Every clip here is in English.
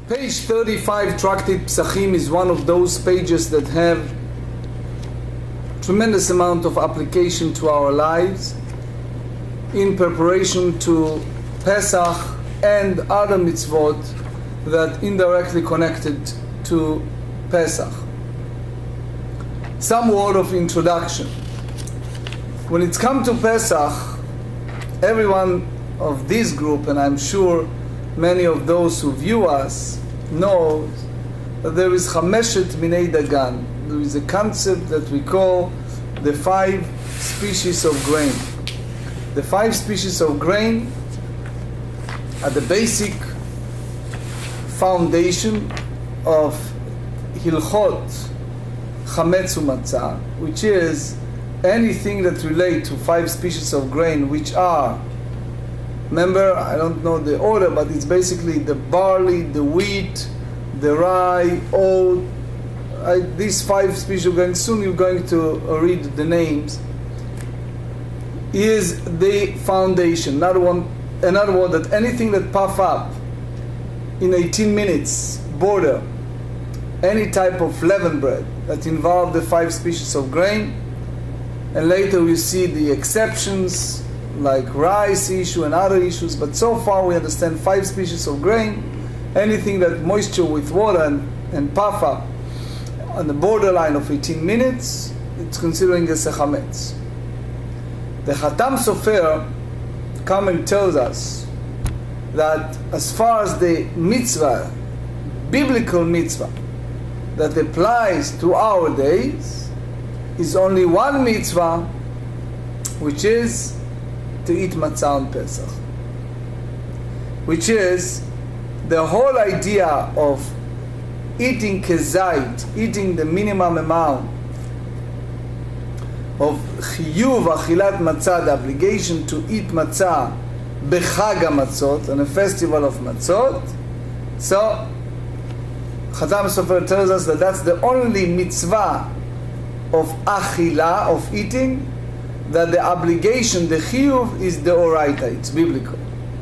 Page 35, Tractate Psachim, is one of those pages that have tremendous amount of application to our lives in preparation to Pesach and other mitzvot that indirectly connected to Pesach. Some word of introduction. When it's come to Pesach, everyone of this group, and I'm sure many of those who view us, knows that there is Chameshet Minei Dagan. There is a concept that we call the 5 species of grain. The 5 species of grain are the basic foundation of Hilchot Chametz U'Matzah, which is anything that relate to 5 species of grain, which are, remember, I don't know the order, but it's basically the barley, the wheat, the rye, oat, these 5 species of grain. Soon you're going to read the names. Is the foundation. Another word, that anything that puff up in 18 minutes, border, any type of leavened bread that involve the 5 species of grain, and later we see the exceptions, like rice issue and other issues, but so far we understand 5 species of grain, anything that moisture with water and puff up on the borderline of 18 minutes, it's considering as a chametz. The Khatam Sofer come and tells us that as far as the mitzvah, biblical mitzvah, that applies to our days, is only one mitzvah, which is to eat matzah on Pesach, which is the whole idea of eating kezait, eating the minimum amount of chiyuv achilat matzah, the obligation to eat matzah bechag hamatzot, on a festival of matzot. So Khatam Sofer tells us that that's the only mitzvah of achila, of eating, that the obligation, the chiyuv, is the oraita, it's biblical.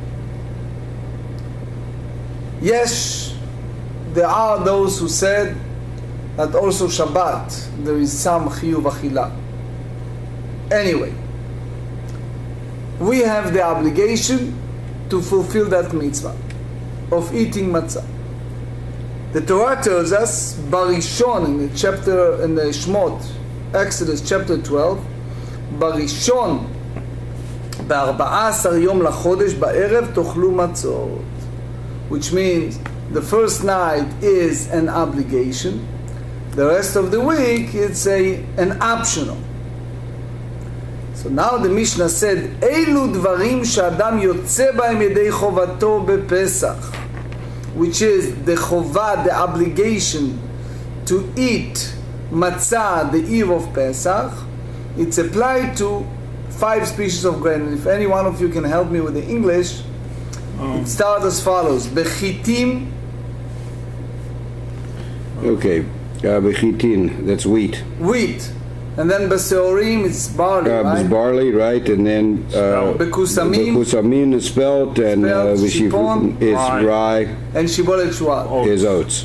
Yes, there are those who said that also Shabbat there is some chiyuv achila. Anyway, we have the obligation to fulfill that mitzvah of eating matzah. The Torah tells us, Barishon, in the chapter, in the Shmot, Exodus chapter 12, Barishon, ב-14 יום לחודש בערב תאכלו מצות, which means the first night is an obligation, the rest of the week it's an optional. So now the Mishnah said, אלו דברים שאדם יוצא בהם ידי חובתו בפסח, which is the chova, the obligation to eat matzah the eve of Pesach. It's applied to 5 species of grain. And if any one of you can help me with the English, it starts as follows: bechitim. Okay, bechitin, that's wheat. Wheat. And then beseorim, it's barley, right? It's barley, right? And then bekusamim is spelt, and shipon is rye. And shibolet shuat is oats.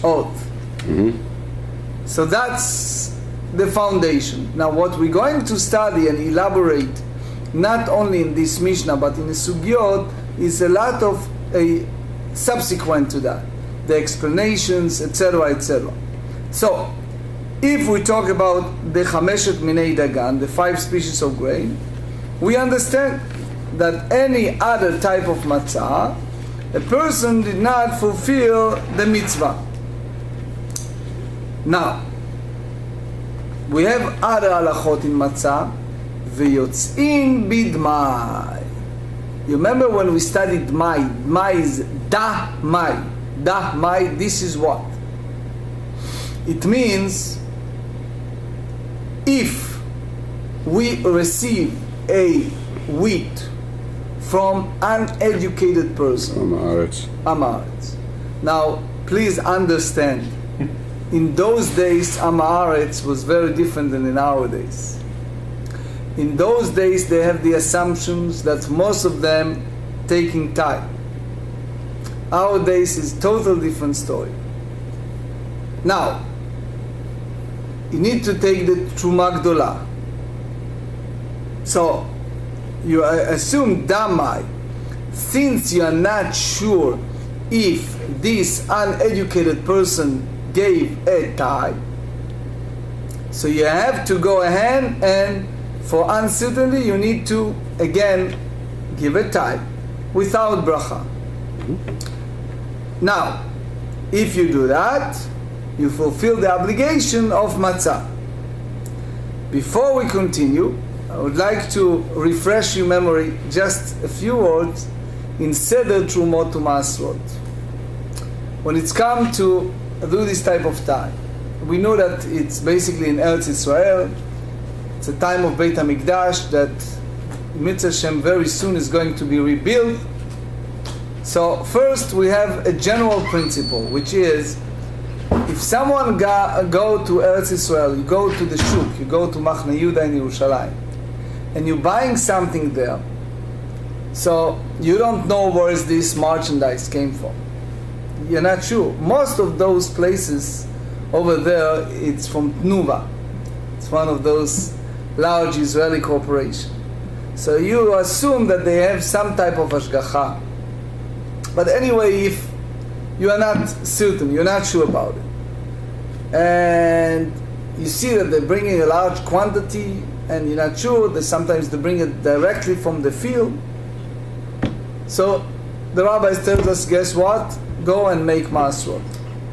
So that's the foundation. Now what we're going to study and elaborate, not only in this Mishnah, but in the Sugyot, is a lot of subsequent to that. The explanations, etc., etc. So, if we talk about the Chameshet Minei Dagan, the 5 species of grain, we understand that any other type of matzah, a person did not fulfill the mitzvah. Now, we have other halachot in matzah, v'yotz'in bidmai. You remember when we studied Dmai? Dmai is da-mai. Da-mai, this is what? It means if we receive a wheat from uneducated person, Amaretz. Now, please understand, in those days, Amaretz was very different than in our days. In those days, they have the assumptions that most of them taking time. Nowadays is total different story. Now, you need to take the Truma Gdola. So, you assume Damai, since you are not sure if this uneducated person gave a tie, so you have to go ahead and for uncertainty you need to again give a tie without bracha. Now, if you do that, you fulfill the obligation of matzah. Before we continue, I would like to refresh your memory just a few words in Seder Trumot U'Maasrot. When it's come to do this type of time, we know that it's basically in Eretz Israel. It's a time of Beit HaMikdash that Mitzvah Shem very soon is going to be rebuilt. So first we have a general principle, which is if someone go to Eretz Israel, you go to the Shuk, you go to Machne Yehuda in Yerushalayim, and you're buying something there, so you don't know where is this merchandise came from. You're not sure. Most of those places over there, it's from Tnuva. It's one of those large Israeli corporations. So you assume that they have some type of hashgacha. But anyway, if you are not certain, you're not sure about it, and you see that they're bringing a large quantity, and you're not sure, that sometimes they bring it directly from the field. So the rabbis tells us, guess what? Go and make Maasrot.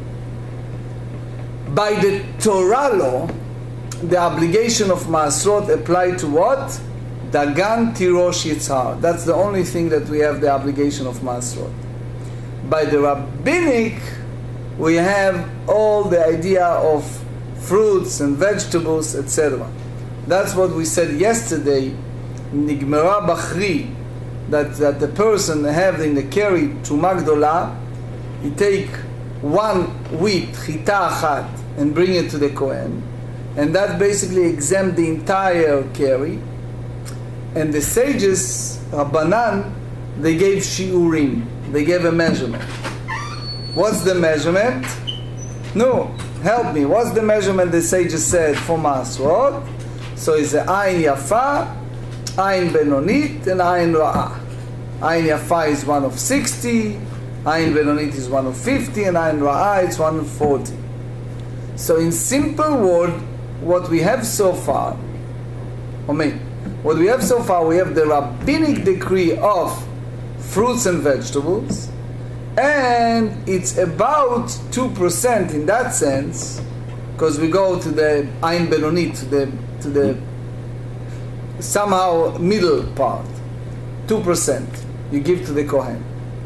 By the Torah law, the obligation of Maasrot apply to what? Dagan, Tirosh, Yitzhar. That's the only thing that we have the obligation of Maasrot. By the rabbinic, we have all the idea of fruits and vegetables, etc. That's what we said yesterday, Nigmera Bachri, that the person having the carry Truma Gdola, he take one wheat, chita achat, and bring it to the Kohen, and that basically exempt the entire carry. And the sages, Rabbanan, they gave shiurim, they gave a measurement. What's the measurement? No, help me. What's the measurement the sages said for Maasrot? So it's a ayin yafa, ayin benonit, and ayin ra'ah. Ayin yafa is 1 of 60, ayin benonit is 1 of 50, and ayin ra'ah is 1 of 40. So in simple word, what we have so far, what we have so far, we have the rabbinic decree of fruits and vegetables, and it's about 2% in that sense, because we go to the ayin benonit, to the somehow middle part, 2% you give to the Kohen.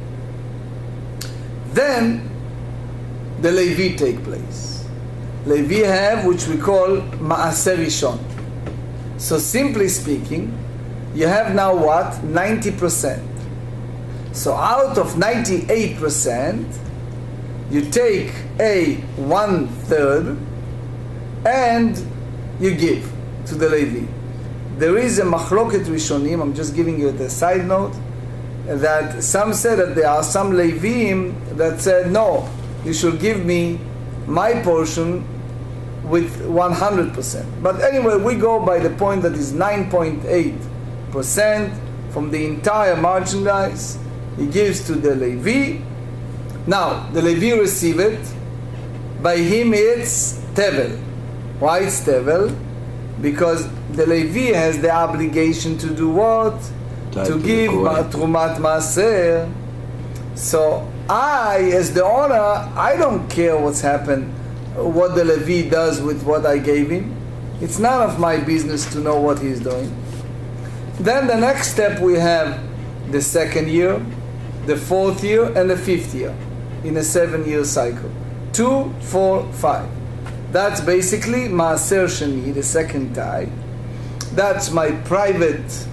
Then the Levi take place. Levi have which we call Ma'aser Rishon. So simply speaking, you have now what? 90%. So out of 98%, you take a 1/3 and you give to the Levi. There is a machloket rishonim, I'm just giving you the side note, that some said that there are some Levim that said, no, you should give me my portion with 100%. But anyway, we go by the point that is 9.8% from the entire merchandise. He gives to the Levi. Now, the Levi receive it. By him it's Tevel. Why it's Tevel? Because the Levi has the obligation to do what? To give Trumat Maaser. So I, as the owner, I don't care what's happened, what the Levi does with what I gave him. It's none of my business to know what he's doing. Then the next step, we have the 2nd year, the 4th year, and the 5th year in a 7-year cycle. 2, 4, 5. That's basically Maaser Sheni, the second tie. That's my private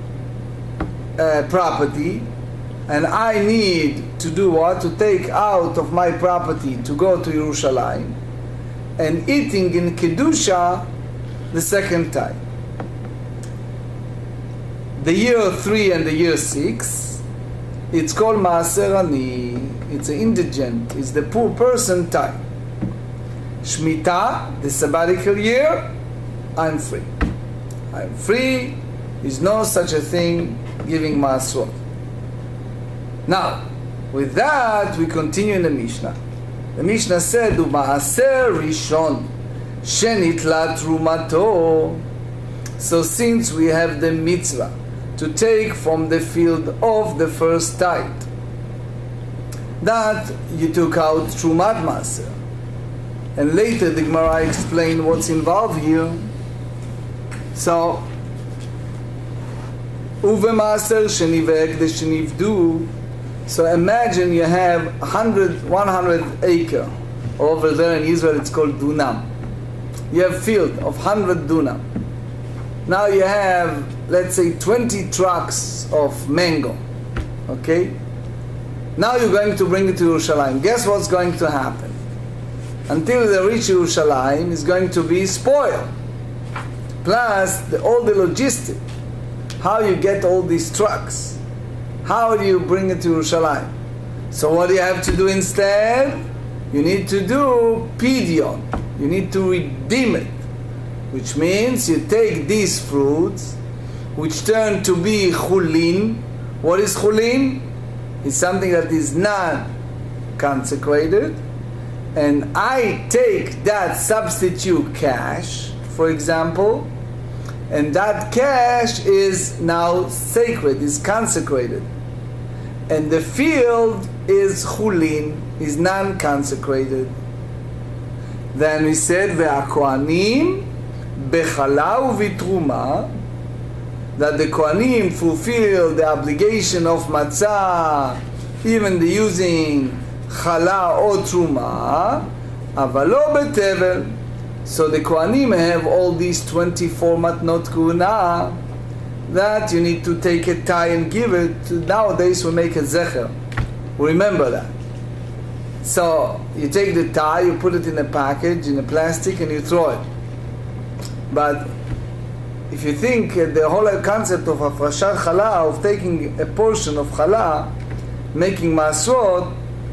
property, and I need to do what? To take out of my property to go to Yerushalayim, and eating in Kedusha, the second tie. The year 3 and the year 6, It's called Maaser Ani. It's an indigent. It's the poor person type. Shmita, the sabbatical year, I'm free. I'm free. There's no such a thing giving Maasrot. Now, with that, we continue in the Mishnah. The Mishnah said, Maaser Rishon Shenitla Trumato. So since we have the mitzvah to take from the field of the first tithe, that you took out Trumat Maaser. And later the Gemara explained what's involved here. So, Uve Maaser Sheni ve'ekdesh shenivdu. So imagine you have 100 acre. Over there in Israel it's called dunam. You have field of 100 dunam. Now you have, let's say, 20 trucks of mango. Okay? Now you're going to bring it to Yerushalayim. Guess what's going to happen? Until they reach Yerushalayim, it's going to be spoiled. Plus, all the logistics. How you get all these trucks? How do you bring it to Yerushalayim? So what do you have to do instead? You need to do pidyon. You need to redeem it. Which means you take these fruits, which turn to be chulin. What is chulin? It's something that is not consecrated. And I take that substitute cash, for example, and that cash is now sacred, is consecrated. And the field is chulin, is non-consecrated. Then we said, ve'akohanim bechala uvitruma, that the kohanim fulfill the obligation of matzah, even the using chala or truma, אבל לא בטבל. So the kohanim have all these 24 matnot kuna that you need to take a tie and give it. Nowadays we make a zecher. Remember that. So you take the tie, you put it in a package, in a plastic, and you throw it. But if you think the whole concept of afrashat chala, of taking a portion of chala, making masrot,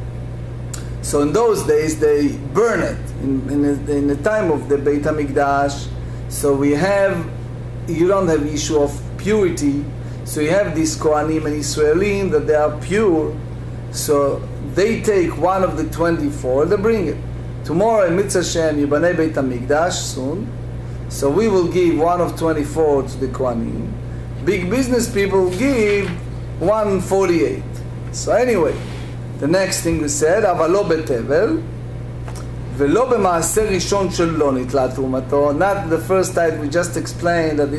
so in those days they burn it in the time of the Beit HaMikdash. So you don't have issue of purity. So you have these Kohanim and Israelim that they are pure. So they take one of the 24, they bring it. Tomorrow in Mitzvah Shem, Yibanei Beit HaMikdash soon. So we will give one of 24 to the Kohanim. Big business people give 148. So anyway, the next thing we said, אבל לא בתבל, ולא במעשר ראשון שלא נתלה תרומתו. Not the first type we just explained that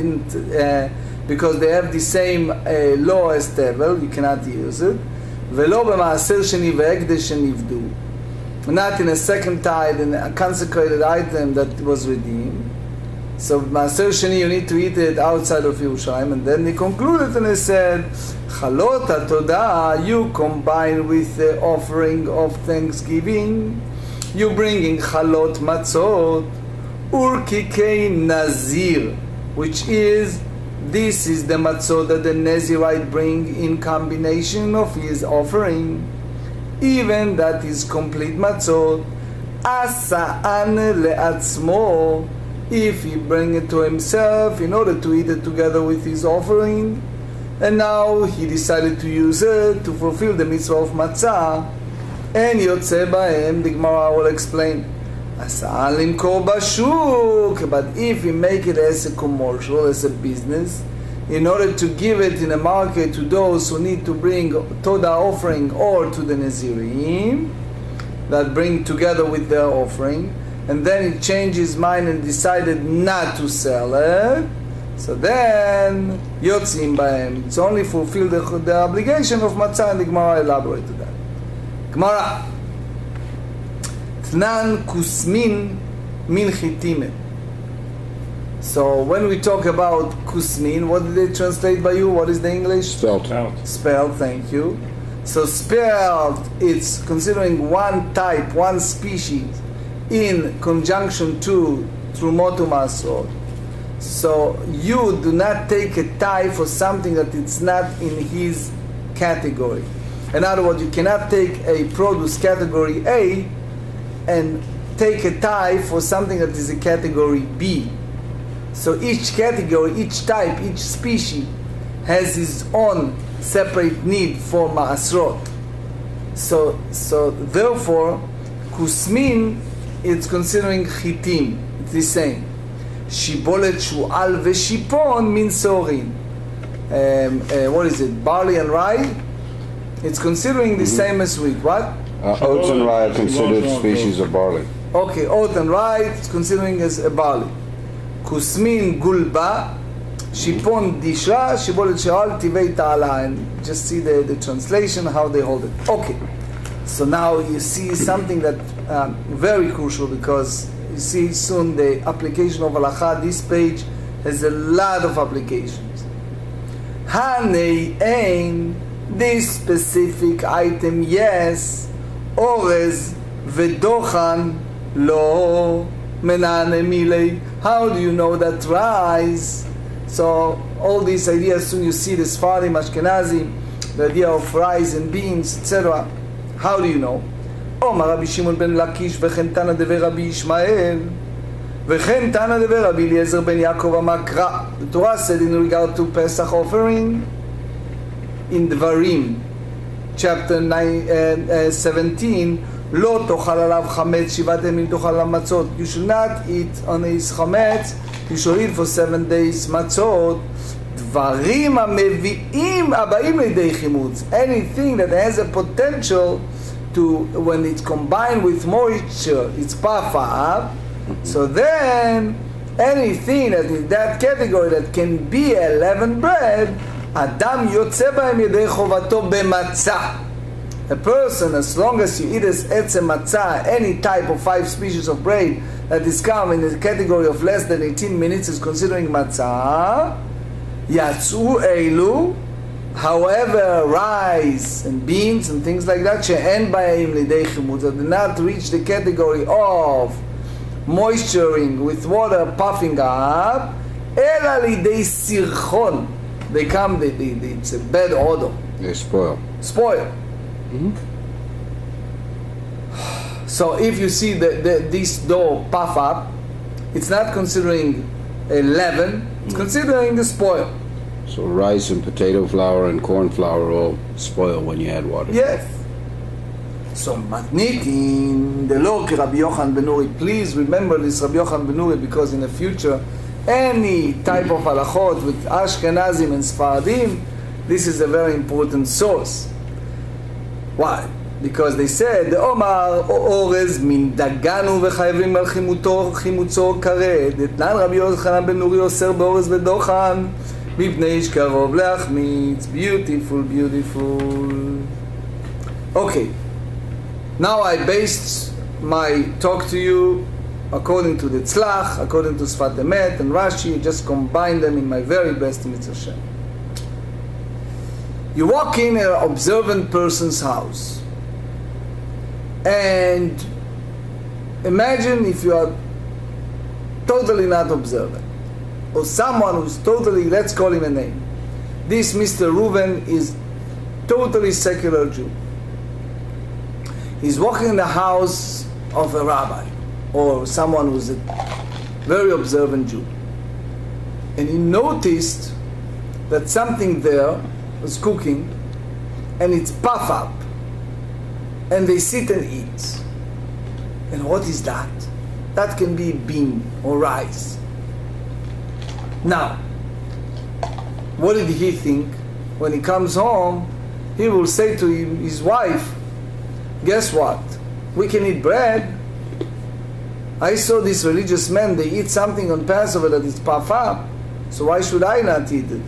because they have the same law as tevel, you cannot use it. ולא במעשר שני והקדש שנפדו. Not in a second tithe, in a consecrated item that was redeemed. So Maaser Sheni, you need to eat it outside of Yerushalayim. And then they concluded and they said, Chalot HaTodah, you combine with the offering of thanksgiving, you bring in Chalot Matzot, Urkikei Nazir, which is, this is the Matzot that the Nazirite bring in combination of his offering, even that is complete Matzot, Asa'an le'atzmo, if he bring it to himself in order to eat it together with his offering, and now he decided to use it to fulfill the mitzvah of matzah, and yotze ba'em, the Gemara will explain, asa'an limkor bashuk, but if he make it as a commercial, as a business, in order to give it in a market to those who need to bring Todah offering or to the Nazirim, that bring together with their offering, and then he changed his mind and decided not to sell it, so then yotzim b'hem. It's only fulfill the obligation of matzah, and the Gemara elaborated that. Gemara, Tnan kusmin min chitime. So when we talk about kusmin, what did they translate by you? What is the English? Spelled. Spelled, thank you. So spelled, it's considering one type, one species, in conjunction to Trumot u'Maasrot. So you do not take a tie for something that it's not in his category. In other words, you cannot take a produce category A and take a type for something that is a category B. So each category, each type, each species has its own separate need for ma'asrot. So therefore, kusmin, it's considering chitim. It's the same. Shibolet, shu'al, veshipon means sorin. What is it? Barley and rye? It's considering the same as wheat. What? Oats and rye are considered species of barley. Okay, oat and rye, it's considering as a barley. Kusmin gulba, shipon dishra, shibolet she'al, tivei ta'ala. And just see the translation, how they hold it. Okay, so now you see something that very crucial, because you see soon the application of halacha. This page has a lot of applications. Hanei ein, this specific item, yes. Orez vedochan lo menane milei. How do you know that rice? So all these ideas, soon you see the Sfarim, Ashkenazi, the idea of rice and beans, etc. How do you know? Omar Rabbi Shimon ben Lakish v'chen Tana dever Rabbi Ishmael v'chen Tana dever Rabbi Eliezer ben Yaakov Amakra. The Torah said in regard to Pesach offering in Dvarim, chapter 17, Lo tochal alav chametz shivat yamim tochal alav matzot. You should not eat on his chametz. You should eat for 7 days matzot. Dvarim hamevi'im aba'im lidei chimutz. Anything that has a potential to, when it's combined with moisture, it's puff up. So then, anything that in that category that can be a leavened bread, Adam yotze b'hem yedei chovato b'matzah. A person, as long as you eat as etze matzah, any type of 5 species of bread that is come in the category of less than 18 minutes is considering matzah. Yatzu eilu, however, rice and beans and things like that, she'en b'hem lidei chimutz, that do not reach the category of moisturing with water puffing up, ela lidei sirchon. They come, it's a bad odor. They spoil. Spoil. Mm-hmm. So if you see this dough puff up, it's not considering a leaven, it's considering the spoil. So rice and potato flour and corn flour all spoil when you add water. Yes. So matnitin, the law Rabbi Yochanan ben Nuri. Please remember this Rabbi Yochanan ben Nuri, because in the future, any type of halachot with Ashkenazim and Sfaradim, this is a very important source. Why? Because they said, the Omar Orez min daganu v'chayvim al chimutzo kared, etnan Rabbi Yochanan ben Nuri oser beorez v'dochan mipnei ish karov leachmitz. Beautiful, beautiful. Okay, now I based my talk to you according to the Tzlach, according to Sfat Emet and Rashi, just combine them in my very best Mitzvah Shem. You walk in an observant person's house, and imagine if you are totally not observant, or someone who's totally, let's call him a name. This Mr. Reuven is totally secular Jew. He's walking in the house of a rabbi, or someone who's a very observant Jew. And he noticed that something there was cooking, and it's puff up, and they sit and eat. And what is that? That can be bean or rice. Now, what did he think? When he comes home, he will say to his wife, guess what? We can eat bread. I saw these religious men, they eat something on Passover that is puff up, so why should I not eat it?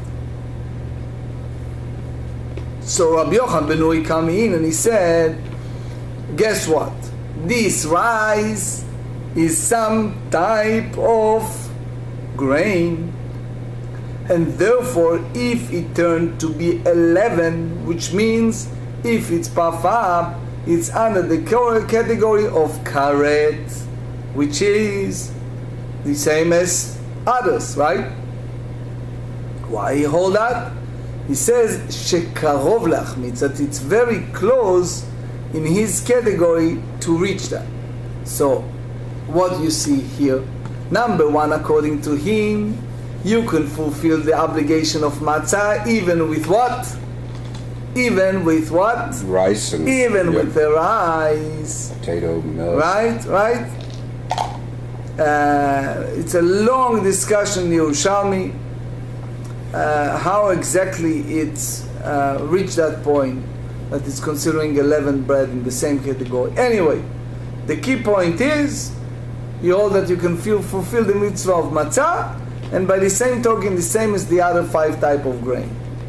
So Rabbi Yochanan ben Nuri came in and he said, guess what? This rice is some type of grain, and therefore if it turned to be 11, which means if it's puff up, it's under the category of karet, which is the same as others, right? Why he hold that? He says shekarov leachmitz, that it's very close in his category to reach that. So, what you see here? Number one, according to him, you can fulfill the obligation of matzah even with what? Even with what? Rice. And even with the rice. Potato, milk. Right? It's a long discussion in Yerushalmi, how exactly it's reached that point that it's considering 11 bread in the same category. Anyway, the key point is, you hold that you can fulfill the mitzvah of matzah, and by the same token, the same as the other 5 types of grain.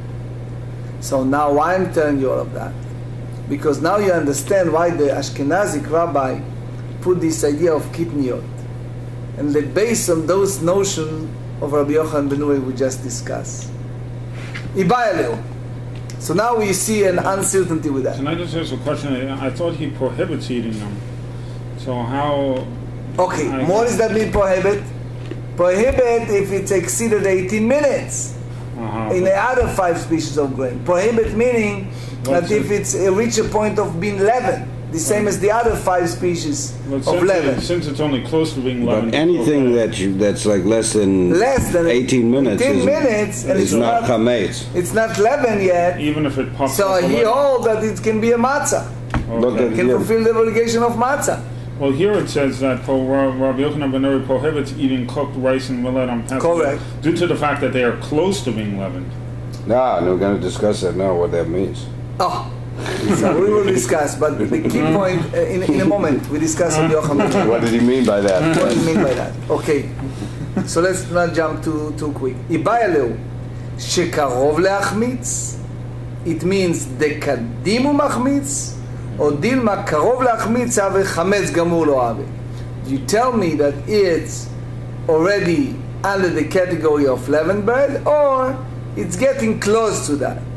So now why I'm telling you all of that? Because now you understand why the Ashkenazic rabbi put this idea of kitniot, and that based on those notions of Rabbi Yochanan ben Nuri we just discussed. Ibayaleu. So now we see an uncertainty with that. Can I just ask a question? I thought he prohibits eating them. So how... Okay, what does that mean, prohibit? Prohibit if it's exceeded 18 minutes in the other 5 species of grain. Prohibit meaning that if it's reach a point of being leavened, the same as the other 5 species of leaven. Since it's only close to being leavened. But anything that's like less than 18 minutes, is not chametz. It's not leavened yet. Even if it pops so up. So he holds that it can be a matzah. Okay. It can fulfill the obligation of matzah. Well, here it says that Rabbi Yochanan ben Nuri prohibits eating cooked rice and millet on Pesach. Correct. Due to the fact that they are close to being leavened. No, we're going to discuss that now, what that means. Oh. So we will discuss, but the key point, in a moment, we discuss Rabbi Yochanan. What did he mean by that? What did he mean by that? Okay. So let's not jump too quick. Ibayaleu, shekarov leachmitz, it means dekadimu machmitz, or dilma karov leachmitz ave chametz gamur lo ave. You tell me that it's already under the category of leavened bread, or it's getting close to that.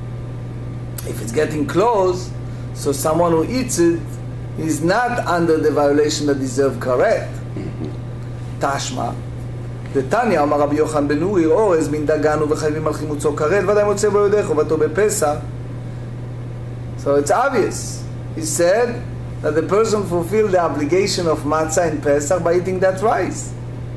If it's getting close, so someone who eats it is not under the violation that deserves karet. Tashma. The Tanya, Amar Rabbi Yochanan ben Nuri, Orez min dagan uvechayvim al chimutzo karet, vaday motzeh bo yodeh chovato bepesach. So it's obvious. He said that the person fulfilled the obligation of matzah in Pesach by eating that rice.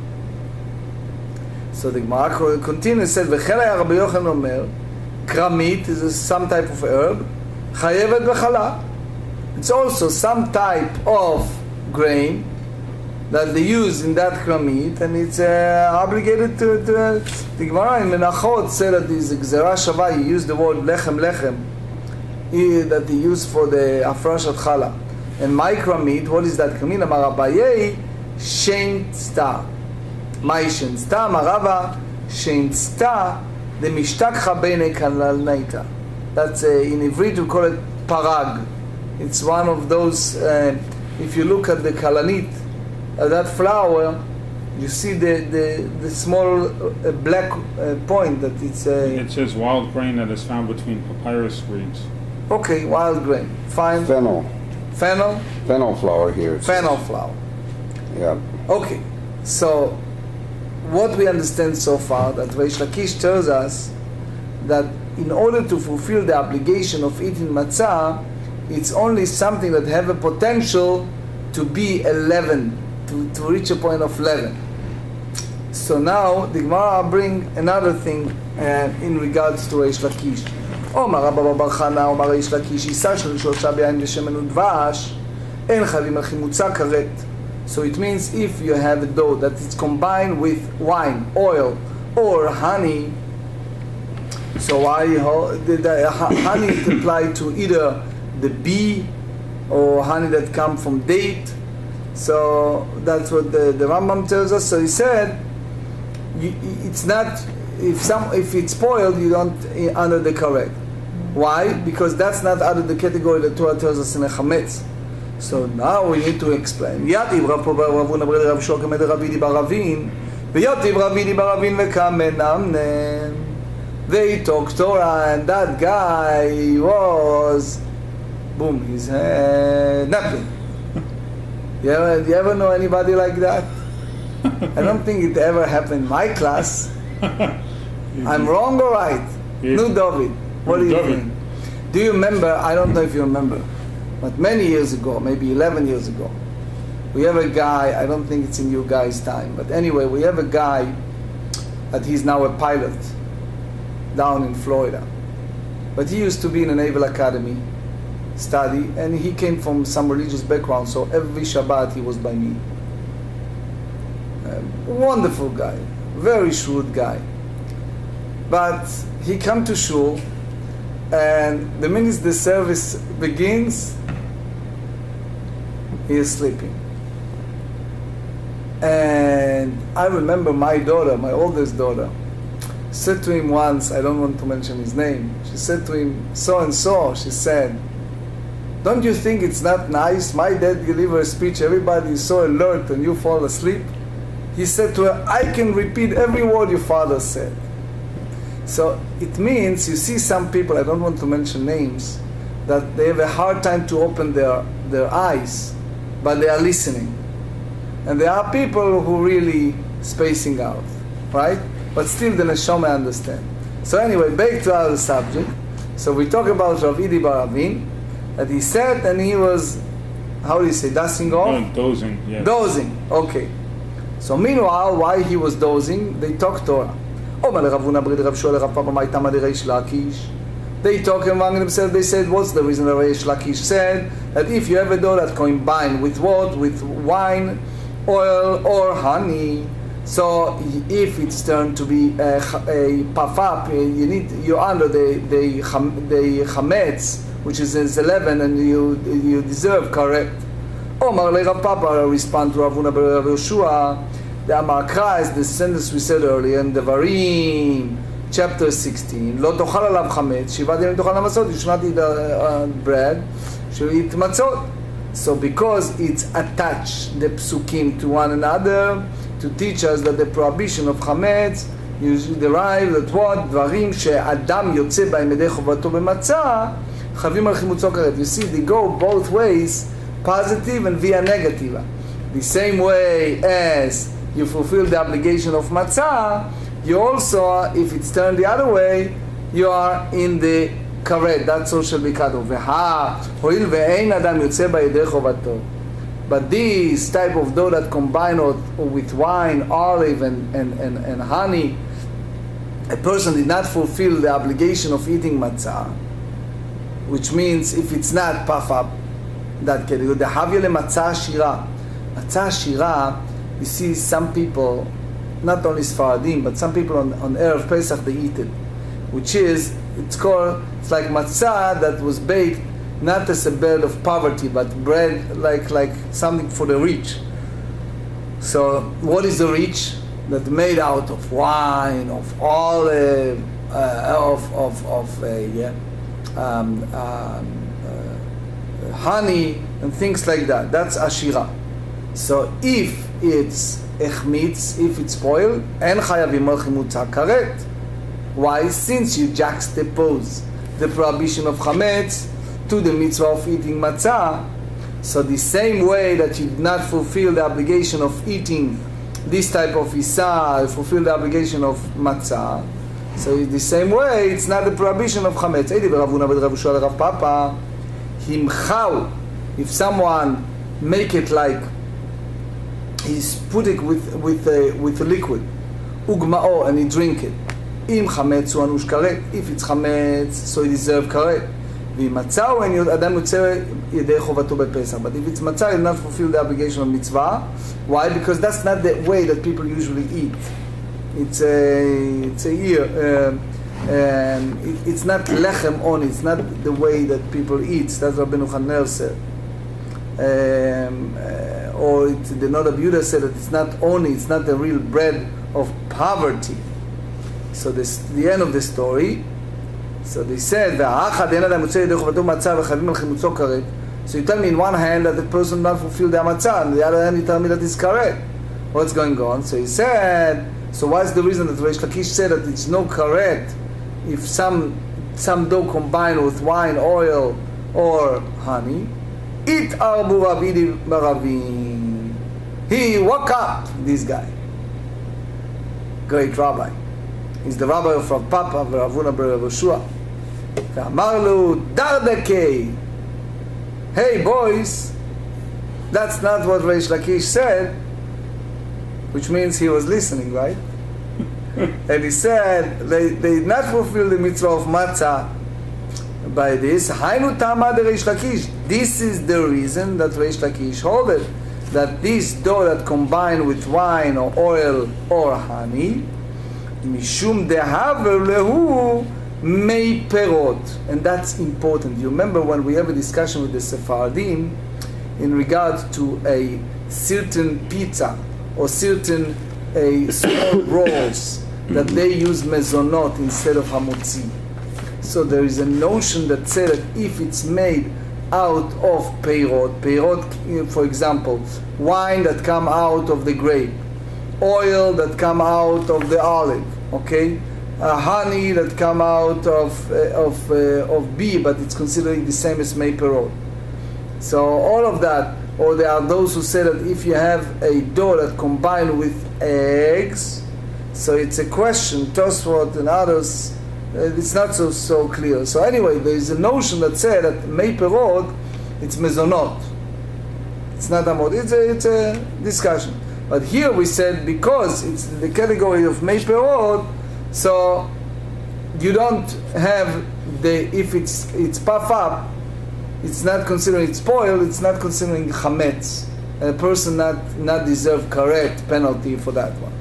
So the Gemara continues, said, V'chel haya Rabbi Yochanan omer, Kramit is some type of herb. Chayevet b'chala. It's also some type of grain that they use in that kramit, and it's obligated to the Gemara in Menachot said that this Gzera Shava, he used the word lechem that he used for the afrashat chala. And my kramit, what is that kramit? Amar Abaye, shein tzta. My shein tzta, Marava, shein tzta, the mishtakcha bene kalalnaita. That's in Ivrit we call it parag. It's one of those. If you look at the kalanit, that flower, you see the small black point that it's. It says wild grain that is found between papyrus reeds. Okay, wild grain. Fine. Fennel. Fennel flower here. Fennel flower. Yeah. Okay, so. What we understand so far, that Reish Lakish tells us that in order to fulfill the obligation of eating matzah, it's only something that have a potential to be a leaven, to reach a point of leaven. So now the Gemara bring another thing in regards to Reish Lakish. Omar Rabba bar Chana, Omar Reish Lakish, Isa shel shlosha be'ayin v'shemen u'dvash, en chavim al chimutza karet. So it means if you have a dough that is combined with wine, oil, or honey, so why the honey is applied to either the bee or honey that comes from date. So that's what the Rambam tells us. So he said, it's not, if it's spoiled, you don't under the correct. Why? Because that's not under the category that Torah tells us in a chametz. So now we need to explain. Yatib Rav Ravuna Bar Rav Shlomo Med Ravidi Bar Ravin, V'yatib Ravidi Bar Ravin v'kamen Amnen. They talk Torah, and that guy was, boom, he's napping. You ever know anybody like that? I don't think it ever happened in my class. I'm wrong or right? Nu David. What do you think? Do you remember, I don't know if you remember, but many years ago, maybe 11 years ago, we have a guy, I don't think it's in you guys' time, but anyway, we have a guy that he's now a pilot down in Florida. But he used to be in a Naval Academy study, and he came from some religious background, so every Shabbat he was by me. Wonderful guy, very shrewd guy. But he come to shul, and the minute the service begins, he is sleeping. And I remember my daughter, my oldest daughter, said to him once, I don't want to mention his name, she said to him, so and so, she said, don't you think it's not nice? My dad delivered a speech, everybody is so alert and you fall asleep. He said to her, I can repeat every word your father said. So it means, you see some people, I don't want to mention names, that they have a hard time to open their eyes, but they are listening. And there are people who really spacing out, right? But still the neshama understand. So anyway, back to our subject. So we talk about Rav Idi Bar Avin, that he said, and he was, how do you say, dusting off? No, dozing, yeah. Dozing, okay. So meanwhile, while he was dozing, they talked Torah. They talk among themselves, they said, what's the reason that Reish Lakish said that if you have a dough that combined with what? With wine, oil, or honey, so if it's turned to be a puff up, you're under the chametz, which is 11, and you deserve correct. Omar le Rav Papa respond to Ravuna Bar Yoshua. The Amar Kra is the sentence we said earlier in Devarim, chapter 16. Lo tochal alav chametz, shivat yamim tochal matzot. You should not eat bread. You should eat matzot. So because it's attached the psukim to one another to teach us that the prohibition of chametz usually derives that what dvarim she'adam yotze b'hem yedei chovato b'matzah chavim al chimutzo karet. You see, they go both ways, positive and via negative. The same way as you fulfill the obligation of matzah, you also, if it's turned the other way, you are in the karet. That's all shall be cut off. But this type of dough that combined with wine, olive, and honey, a person did not fulfill the obligation of eating matzah, which means if it's not puff up, that category. The havya le matzah shira. Matzah shira, you see some people, not only Sfaradim, but some people on Erev Pesach, they eat it, which is, it's like matzah that was baked not as a bread of poverty, but bread like something for the rich. So what is the rich? That made out of wine, of olive, honey, and things like that. That's ashira. So if it's echmitz, if it's spoiled, en chayavim al chimutza karet. Why? Since you juxtapose the prohibition of chametz to the mitzvah of eating matzah, so the same way that you did not fulfill the obligation of eating this type of isa, fulfill the obligation of matzah, so in the same way, it's not the prohibition of chametz. Himchau, if someone make it like he's put it with a liquid, ugmao, and he drink it. Im chametz hu anush karet. If it's chametz, so he deserve karet. V'matzah when adam yotze yedei chovato bepesach. But if it's matzah, he not fulfill the obligation of mitzvah. Why? Because that's not the way that people usually eat. It's a year. It's not lechem only. It's not the way that people eat. That's what Rabbeinu Chanel said. Or the Noda B'Yehuda said that it's not only, it's not the real bread of poverty. So this the end of the story. So they said, so you tell me in one hand that the person not fulfilled the matzah, and the other hand you tell me that it's correct. What's going on? So he said, so what's the reason that Reish Lakish said that it's no correct if some dough combined with wine, oil, or honey? It arbu Rav Idi Bar Avin. He woke up, this guy, great rabbi. He's the rabbi of Rav Papa Rav Huna בר יהושע. ואמר לו, דרדקי, hey boys, that's not what Reish Lakish said, which means he was listening, right? And he said, they did not fulfill the mitzvah of matzah by this. Hainu tama de Reish Lakish. This is the reason that Reish Lakish hold it, that this dough that combined with wine or oil or honey, mishum dehaver lehu mei perot. And that's important. You remember when we have a discussion with the Sephardim in regard to a certain pizza or certain small rolls that they use mezonot instead of hamotzi. So there is a notion that says that if it's made out of peirot, for example, wine that come out of the grape, oil that come out of the olive, okay, honey that come out of bee, but it's considered the same as mei perot. So all of that, or there are those who say that if you have a dough that combined with eggs, so it's a question, Tosfot and others, it's not so clear. So anyway, there is a notion that says that mei perot, it's mezonot. It's not amod. It's a discussion. But here we said because it's the category of mei perot, so you don't have if it's puff up, it's not considering it's spoiled, it's not considering chametz. And a person not deserve correct penalty for that one.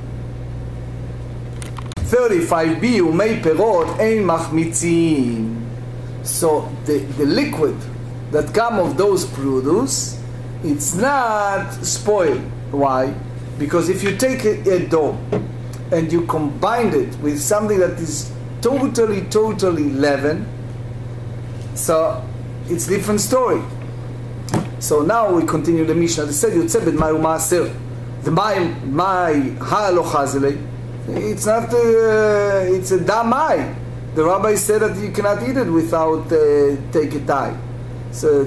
35b umei perot ein machmitzin. So the liquid that come of those produce, it's not spoiled. Why? Because if you take a dough and you combine it with something that is totally leavened, so it's a different story. So now we continue the Mishnah. They said Yotzeh b'dmai u'maaser. The mai ha'lo chazele. It's not. It's a damai. The rabbi said that you cannot eat it without take a tie. So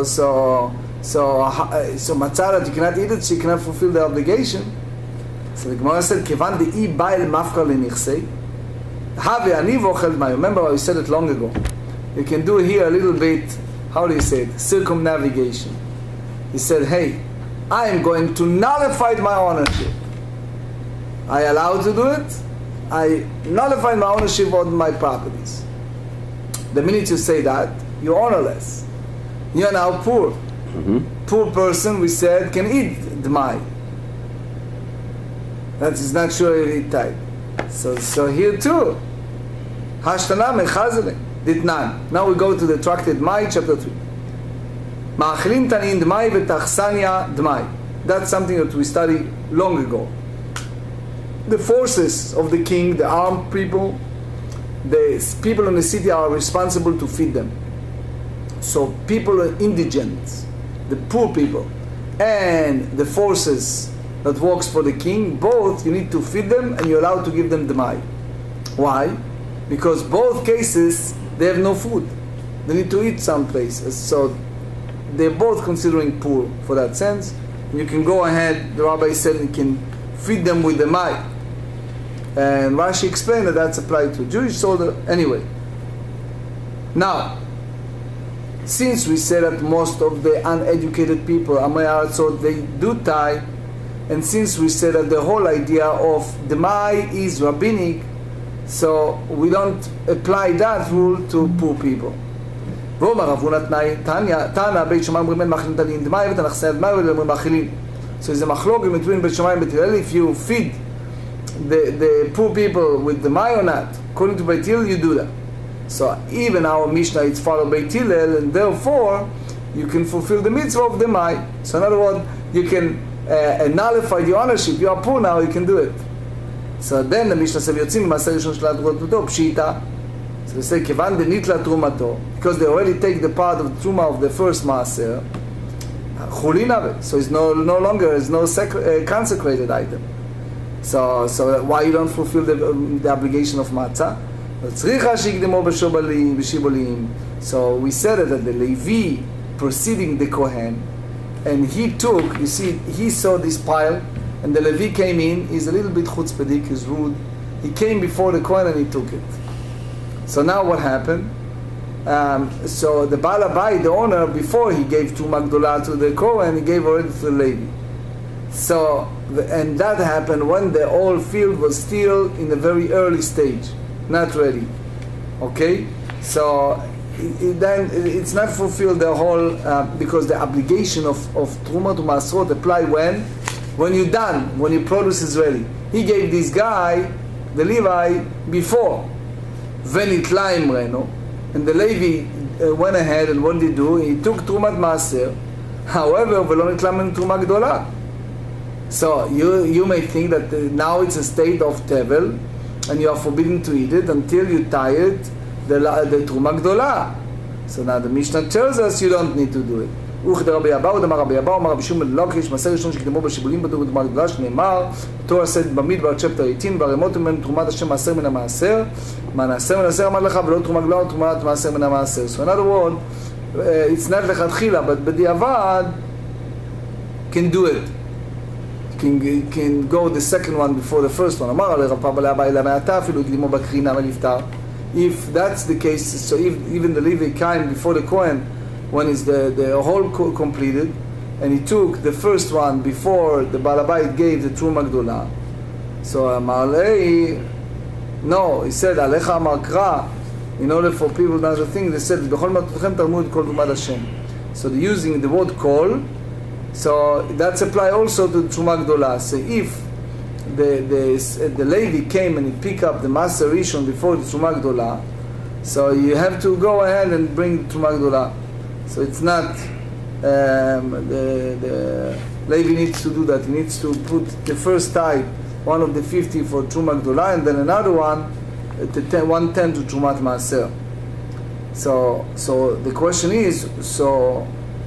matzah that you cannot eat it, so you cannot fulfill the obligation. So the Gemara said, "Kevan de'i ba'el mafkar lenichsei, have ani vochel mai." Remember, I said it long ago. You can do here a little bit. How do you say it? Circumnavigation. He said, "Hey, I am going to nullify my ownership. I allowed to do it. I nullified my ownership on my properties." The minute you say that, you're ownerless. You're now poor. Poor person, we said, can eat dmai. That is not sure if he type. So here too. Hashtana mechazele ditnan. Now we go to the tractate Mai, chapter 3. Ma'achlim tanin dmai v'tachsania dmai. That's something that we studied long ago. The forces of the king, the armed people, the people in the city are responsible to feed them. So people are indigent, the poor people, and the forces that works for the king, both you need to feed them and you're allowed to give them dmai. Why? Because both cases, they have no food. They need to eat someplace. So they're both considering poor for that sense. You can go ahead, the rabbi said you can feed them with dmai. And Rashi explained that that's applied to Jewish soldier. Anyway, now, since we said that most of the uneducated people, so they do tie, and since we said that the whole idea of dmai is rabbinic, so we don't apply that rule to poor people. So there's a machlok between Beit Shammai and Beit Hillel. If you feed the poor people with dmai or not, according to Beit Hillel, you do that. So even our Mishnah, it's followed Beit Hillel, and therefore you can fulfill the mitzvah of dmai. So in other words, you can nullify the ownership. You are poor now, you can do it. So then the Mishnah says, "Yotzim ma'aser rishon shel trumato pshita." So they say, "Kevan denitla trumato," because they already take the part of the truma of the first maaser. Chulin of it, so it's no longer is no consecrated item. So why you don't fulfill the obligation of matzah? So we said that the Levi preceding the Kohen, and he took, you see, he saw this pile, and the Levi came in, he's a little bit chutzpahdik, he's rude, he came before the Kohen and he took it. So now what happened? So the Baal Habayit, the owner, before he gave Truma Gdola to the Kohen, he gave already to the Levi. So, and that happened when the whole field was still in a very early stage, not ready. Okay? So then it's not fulfilled the whole, because the obligation of Truma to Masrot apply when you're done, when your produce is ready. He gave this guy, the Levi, before. Venitla Imreno. And the Levi went ahead, and what did he do? He took Trumat Maaser. However, Velo Nitla Men Truma Gdola. So you may think that now it's a state of tevel, and you are forbidden to eat it until you tie it the Truma Gdola. So now the Mishnah tells us you don't need to do it. Rבי אבאו, דאמר רבי אבאו, אמר רבי שמעון בן לקיש, מעשר ראשון שקדמו בשיבולים בדור ותרומה גדולה, שנאמר, תורה עשית במדבר צ'פטר 18, והרמות ממנו תרומת השם מעשר מן המעשר, מה נעשר מן המעשר אמר לך, ולא תרומה גדולה, תרומת מעשר מן המעשר. So in other words, it's not לכתחילה, but בדיעבד can do it. Can go the second one before the first one. אמר עלי רב פאבא לאביי למעתה, אפילו הקדימו בקרינה ונפטר. If that's the case, so if even the Levi came before the Kohen, when is the whole completed, and he took the first one before the Baal Habayit gave the Truma Gdola. So Amalei, no, he said Alecha Amakra. In order for people to understand, they said B'chol Matutchem Talmud Kol Trumad Hashem. So they're using the word Kol. So that's apply also to Truma Gdola. So if the Levi came and he picked up the Maser Rishon before the Truma Gdola, so you have to go ahead and bring the Truma Gdola. So it's not the Levi needs to do that. He needs to put the first type, one of the 50 for Truma Gdola, and then another one, 110 to Trumat Maaser. So the question is, so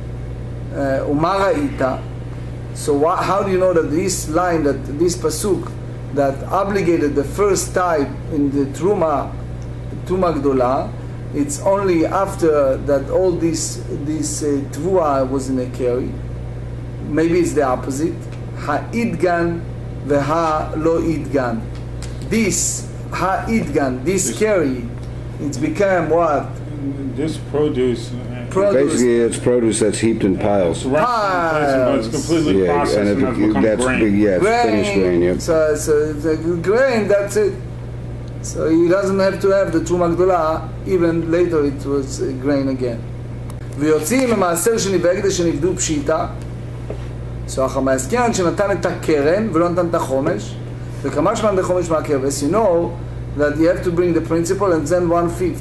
Umara Ita. So how do you know that this line, that this pasuk, that obligated the first type in the Truma Gdola, it's only after that all this Tvua was in a carry? Maybe it's the opposite. Ha-idgan veha-lo idgan. This ha-idgan, this carry, it's become what? This produce. Basically, it's produce that's heaped in piles. It's completely processed, and that's become grain. Yeah, it's finished grain. Yeah. So it's a grain. That's it. So he doesn't have to have the Truma Gdola. Even later, it was grain again. ויוצאים ממעשר שנבהקדש שנבדו פשיטה. So החמאסקיין שנתן את הקרן ולא נתן את החומש. וכמה שמן בחומש מהקרב. As you know, that you have to bring the principal and then 1/5.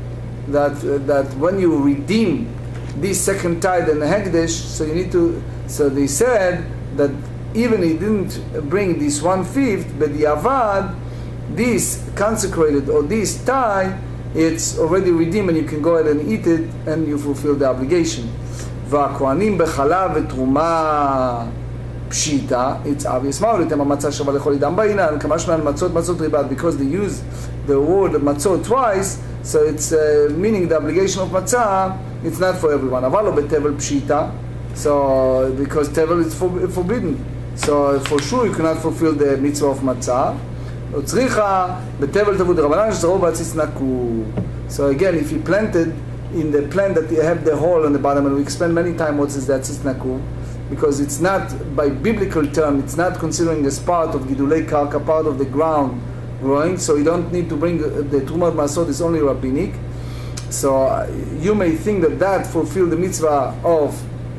That when you redeem this second tithe and the hekdesh, so you need to. So they said that even he didn't bring this 1/5, but the avad, this consecrated or this tithe, it's already redeemed and you can go ahead and eat it and you fulfill the obligation. והכהנים בחלב ותרומה פשיטה, it's obvious. מה הוליתם המצה שווה לכל עידם בעינן, כמה שמן מצות ריבת, because they use the word מצות twice, so it's meaning the obligation of matzah, it's not for everyone. אבל לא בתבל פשיטה, so because tevel is forbidden, so for sure you cannot fulfill the mitzvah of matzah. לא צריכה בתבל תבוד רבנן שזרעו בעציץ נקו. So again, if you planted in the plant that you have the hole on the bottom, and we explained many times what is that atzitz naku, because it's not, by biblical term, it's not considering as part of gidulei karka, part of the ground growing, so you don't need to bring the Trumat Masot, is only rabbinic. So you may think that fulfill the mitzvah of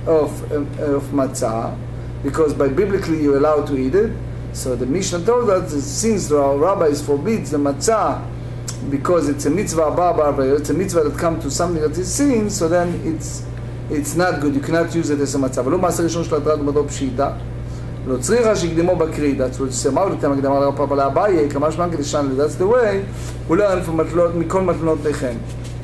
matzah, because by biblically you're allowed to eat it. So the Mishnah told us that since the rabbis forbids the matzah because it's a mitzvah abba, it's a mitzvah that comes to something that is seen, so then it's not good. You cannot use it as a matzah. ולא מעשר ראשון של התרת ומדור פשיטה. לא צריכה שיקדמו בקריא. That's what שמעו לי, הקדמה לרב פאבא לאביי, כמה שמן כדשן לי, that's the way. ולא מכל מתנות לכם.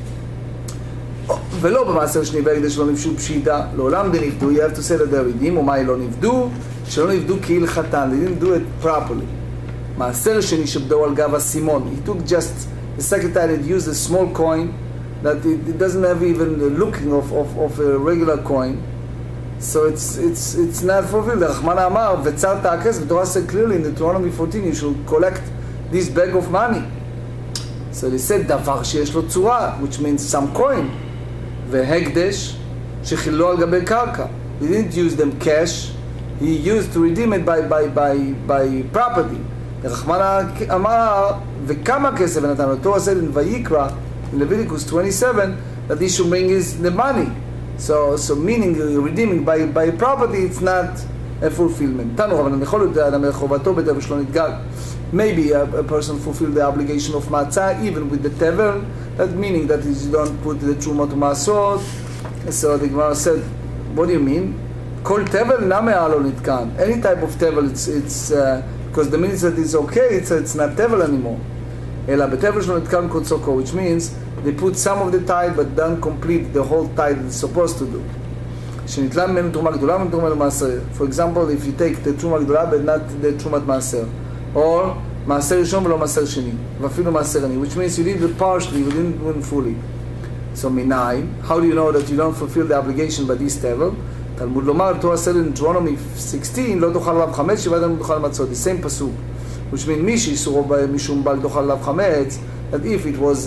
ולא במעשר שני והקדש לא נפשו פשיטה. לעולם די נפדו, you have to say that they're redeemed, ומה לא נפדו? שלא נפדו כהלכתן. They didn't do it properly. מעשר שני שבדו על גב הסימון. He took just the secretary had used a small coin that it doesn't have even the looking of a regular coin, so it's not fulfilled. Rachman Amar v'tzar ta'akes, the Torah said clearly in Deuteronomy 14 you should collect this bag of money. So they said, דבר שיש לו צורה, which means some coin. והקדש, שחילו על גבי קרקע. He didn't use them cash, he used to redeem it by property. רחמנה אמר, וכמה כסף נתן לו? תורה said in ויקרא, in Leviticus 27, that he should bring the money. So meaning redeeming by property, it's not a fulfillment. תנו, אבל יכול להיות האדם לחובתו בטבל שלא נתגל. Maybe a person fulfilled the obligation of matzah even with the tevel, that meaning that you don't put the truma to masot. So the Gemara said, what do you mean? Kol tevel name alo nitkan. Any type of tevel, it's because the minute that it's okay, it's not tevel anymore. Ela betevel shlo nitkan kotzoko, which means they put some of the tithe but don't complete the whole tithe it's supposed to do. שנתלה ממנו תרומה גדולה ומנו תרומה למעשר. For example, if you take the תרומה גדולה but not the תרומת מעשר. Or מעשר ראשון ולא מעשר שני, ואפילו מעשר עני, which means you did it partially, you didn't do it fully. So מנין, how do you know that you don't fulfill the obligation by this level? תלמוד לומר, תורה said in Deuteronomy 16, לא תאכל עליו חמץ, שבעת ימים תאכל מצות, the same pasuk, which means מי שאיסורו משום בל תאכל עליו חמץ, that if it was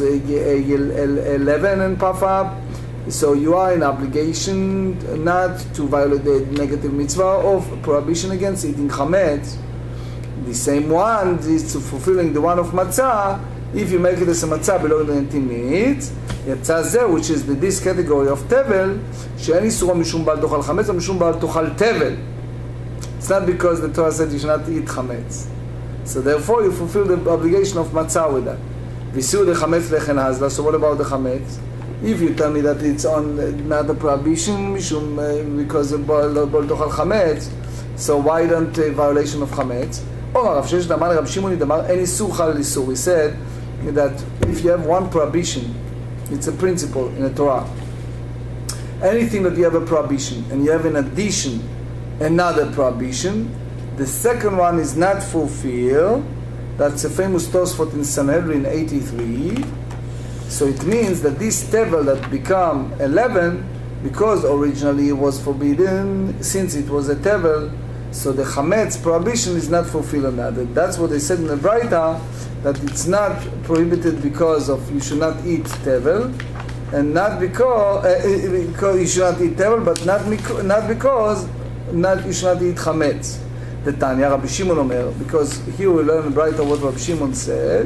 11 and puff up, so you are in obligation not to violate the negative mitzvah of prohibition against eating chametz. The same one is fulfilling the one of matzah. If you make it as a matzah below 19 minutes, יצא זה, which is this category of tevel, שאין איסורו משום בעל תאכל חמץ או משום בעל תאכל tevel. It's not because the Torah said you should not eat chametz. So therefore you fulfill the obligation of matzah with that. Visu the chametz lechen hazla. So what about the chametz? If you tell me that it's on not a prohibition mishum because of bal tochal chametz, so why don't a violation of chametz? Or Rav Shesh Damar Rav Shimoni Damar any suchal lisur. He said that if you have one prohibition, it's a principle in the Torah. Anything that you have a prohibition and you have in addition another prohibition, the second one is not fulfilled. That's a famous Tosfot in Sanhedrin 83. So it means that this tevel that become 11, because originally it was forbidden, since it was a tevel, so the chametz prohibition is not fulfilled on that. That's what they said in the Braita, that it's not prohibited because of you should not eat tevel, and not because you should not eat tevel, but not because you should not eat chametz. The Tanya Rabbi Shimon Omer, because here we learn in the Braita what Rabbi Shimon said.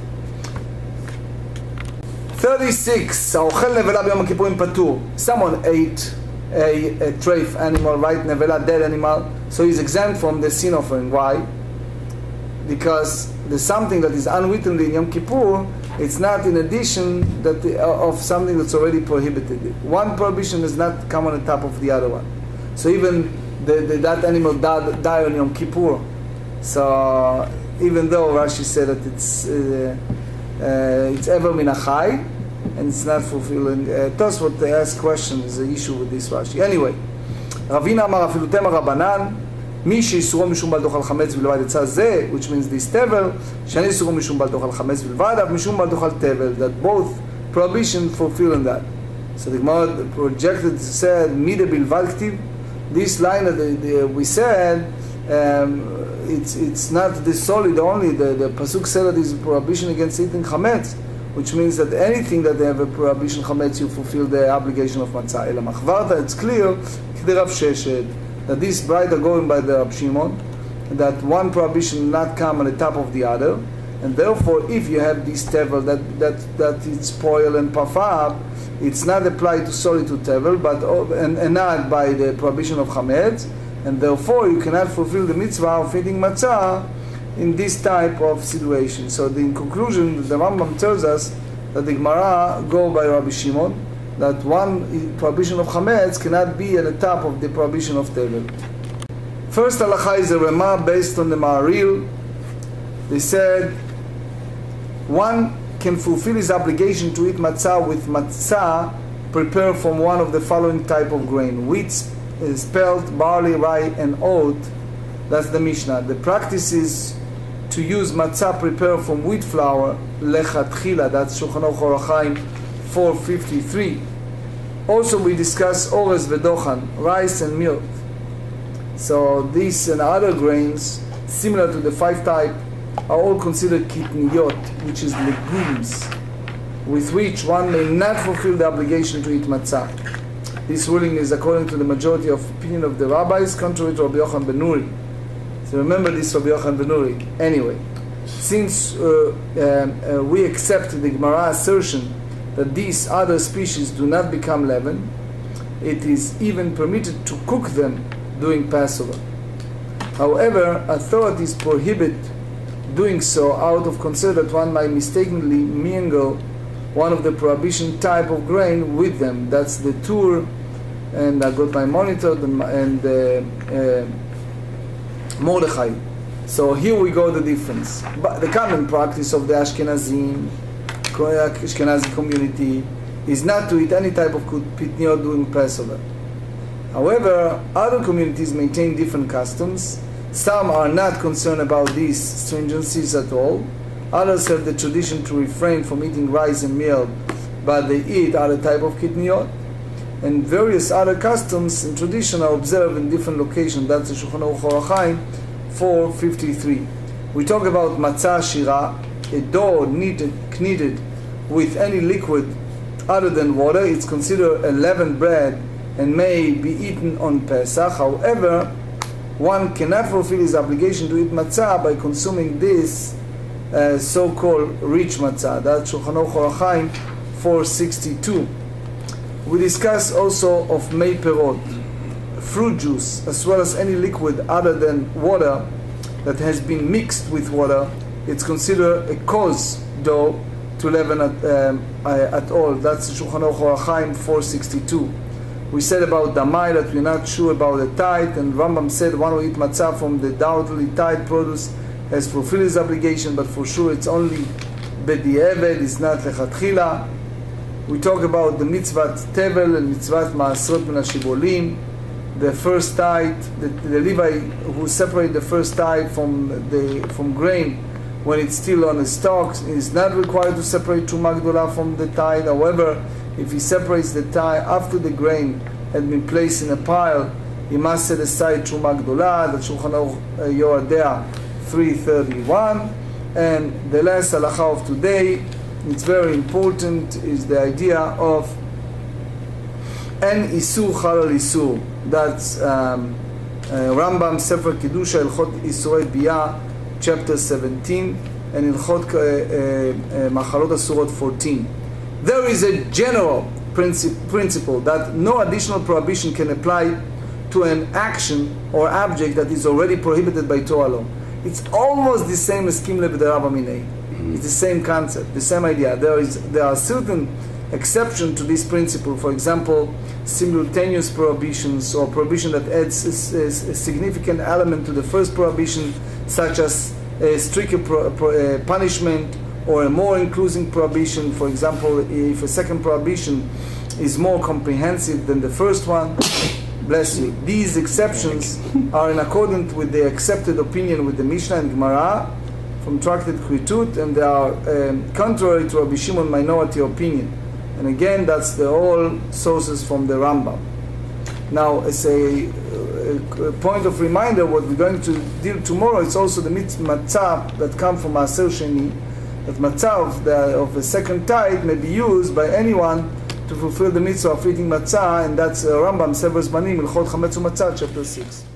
36. Someone ate a treif animal, right? Nevela, dead animal. So he's exempt from the sin offering. Why? Because there's something that is unwittingly in Yom Kippur. It's not in addition of something that's already prohibited. One prohibition does not come on the top of the other one. So even that animal died on Yom Kippur. So even though Rashi said that it's ever min achai, and it's not fulfilling. Tosfot they ask questions, the issue with this Rashi. Anyway, Ravina Amar afilu tema Rabbanan, מי שאיסורו משום בעל תאכל חמץ בלבד יצא זה, which means this tevel, שאין איסורו משום בעל תאכל חמץ בלבד, אף משום בעל תאכל tevel, that both prohibition fulfilling that. So the Gemara projected said, מידה בלבד כתיב, this line that we said, it's not the solid only, the pasuk said that is prohibition against eating chametz, which means that anything that they have a prohibition chametz, you fulfill the obligation of matzah. Ela machvarta, it's clear, k'dei Rav Sheshet, that these bright are going by the Rav Shimon, that one prohibition will not come on the top of the other, and therefore if you have this tevel that it's spoil and puff up, it's not applied to solely to tevel, but and not by the prohibition of chametz, and therefore you cannot fulfill the mitzvah of eating matzah in this type of situation. So in conclusion, the Rambam tells us that the Gemara go by Rabbi Shimon, that one prohibition of chametz cannot be at the top of the prohibition of tevel. First halacha is a Rema based on the Ma'aril. They said one can fulfill his obligation to eat matzah with matzah prepared from one of the following type of grain: wheat, spelt, barley, rye, and oat. That's the Mishnah. The practice is to use matzah prepared from wheat flour, lechatchila. That's Shulchan Aruch Orach Chaim 453. Also, we discuss orez v'dochan, rice and milk. So these and other grains, similar to the 5 type are all considered kitniyot, which is legumes, with which one may not fulfill the obligation to eat matzah. This ruling is according to the majority of opinion of the rabbis, contrary to Rabbi Yochanan ben Nuri. So remember this Rabbi Yochanan ben Nuri. Anyway, since we accept the Gemara assertion that these other species do not become leaven, it is even permitted to cook them during Passover. However, authorities prohibit doing so out of concern that one might mistakenly mingle one of the prohibition type of grain with them. That's the tur, and I got my monitor and Mordechai. So here we go the difference. But the common practice of the Ashkenazi community is not to eat any type of pitniot during Passover. However, other communities maintain different customs. Some are not concerned about these stringencies at all. Others have the tradition to refrain from eating rice and meal, but they eat other type of kitniot. And various other customs and tradition are observed in different locations. That's the Shulchan Aruch Orach Chaim 453. We talk about matzah shira, a dough kneaded with any liquid other than water. It's considered a leavened bread and may be eaten on Pesach. However, one cannot fulfill his obligation to eat matzah by consuming this so-called rich matzah. That's Shulchan Aruch Orach Chaim 462. We discuss also of mei perot, fruit juice, as well as any liquid other than water that has been mixed with water. It's considered a cause dough to leaven at all. That's Shulchan Aruch Orach Chaim 462. We said about damai that we're not sure about the tithe, and Rambam said one who eat matzah from the doubtfully tithe produce has fulfilled his obligation, but for sure it's only b'di'eved, it's not lechatchila. We talk about the mitzvah tevel and mitzvah ma'asrot min hashibolim, the first tithe, the Levi who separate the first tithe from grain when it's still on the stalks is not required to separate truma gdola from the tithe. However, if he separates the tithe after the grain had been placed in a pile, he must set aside truma gdola. That's Shulchan Aruch Yoadea 331. And the last halacha of today, it's very important, is the idea of en isur chalal isur. That's Rambam Sefer Kedusha Ilchot Isurei Biyah chapter 17 and Ilchot Machalot Asurot 14. There is a general principle that no additional prohibition can apply to an action or object that is already prohibited by Torah law. It's almost the same as Kim Lev Derabah Minei. It's the same concept, the same idea. There are certain exceptions to this principle. For example, simultaneous prohibitions or prohibition that adds a significant element to the first prohibition, such as a stricter punishment or a more inclusive prohibition. For example, if a second prohibition is more comprehensive than the first one. Bless you. These exceptions are in accordance with the accepted opinion with the Mishnah and Gemara from Tractate Kritut, and they are contrary to Rabbi Shimon minority opinion. And again, that's the all sources from the Rambam. Now, as a point of reminder, what we're going to deal tomorrow, it's also the matzah that come from Maaser Sheni, that matzah of the second tithe may be used by anyone to fulfill the mitzvah of eating matzah, and that's Rambam Sefer Zmanim Ilchot Chametz U'Matzah chapter 6.